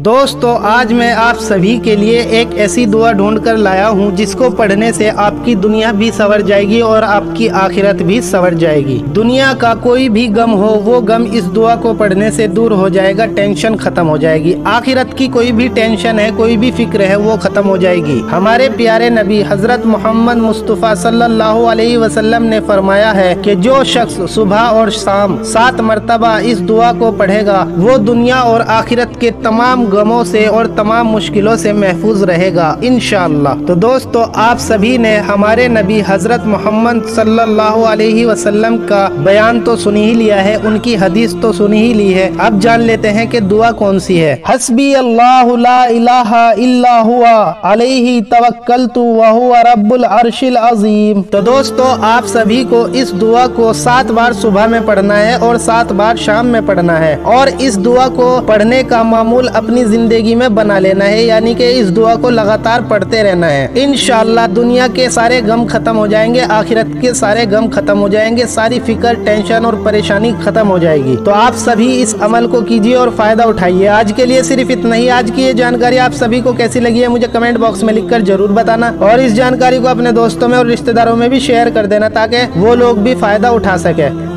दोस्तों, आज मैं आप सभी के लिए एक ऐसी दुआ ढूंढ कर लाया हूं जिसको पढ़ने से आपकी दुनिया भी संवर जाएगी और आपकी आखिरत भी संवर जाएगी। दुनिया का कोई भी गम हो, वो गम इस दुआ को पढ़ने से दूर हो जाएगा, टेंशन खत्म हो जाएगी। आखिरत की कोई भी टेंशन है, कोई भी फिक्र है, वो खत्म हो जाएगी। हमारे प्यारे नबी हजरत मोहम्मद मुस्तफ़ा सल्लल्लाहु अलैहि वसल्लम ने फरमाया है कि जो शख्स सुबह और शाम 7 मरतबा इस दुआ को पढ़ेगा, वो दुनिया और आखिरत के तमाम गमों से और तमाम मुश्किलों से महफूज रहेगा इंशाअल्लाह। तो दोस्तों, आप सभी ने हमारे नबी हजरत मोहम्मद सल्लल्लाहु अलैहि वसल्लम का बयान तो सुन ही लिया है, उनकी हदीस तो सुन ही ली है। अब जान लेते हैं कि दुआ कौन सी है। हस्बी अल्लाहु ला इलाहा इल्ला हुआ अलैहि तवक्कलतु व हुवा रब्बुल अर्शिल अजीम। तो दोस्तों, आप सभी को इस दुआ को 7 बार सुबह में पढ़ना है और 7 बार शाम में पढ़ना है, और इस दुआ को पढ़ने का मामूल अपनी जिंदगी में बना लेना है, यानी कि इस दुआ को लगातार पढ़ते रहना है। इंशाअल्लाह दुनिया के सारे गम खत्म हो जाएंगे, आखिरत के सारे गम खत्म हो जाएंगे, सारी फिक्र, टेंशन और परेशानी खत्म हो जाएगी। तो आप सभी इस अमल को कीजिए और फायदा उठाइए। आज के लिए सिर्फ इतना ही। आज की ये जानकारी आप सभी को कैसी लगी है मुझे कमेंट बॉक्स में लिखकर जरूर बताना, और इस जानकारी को अपने दोस्तों में और रिश्तेदारों में भी शेयर कर देना ताकि वो लोग भी फायदा उठा सके।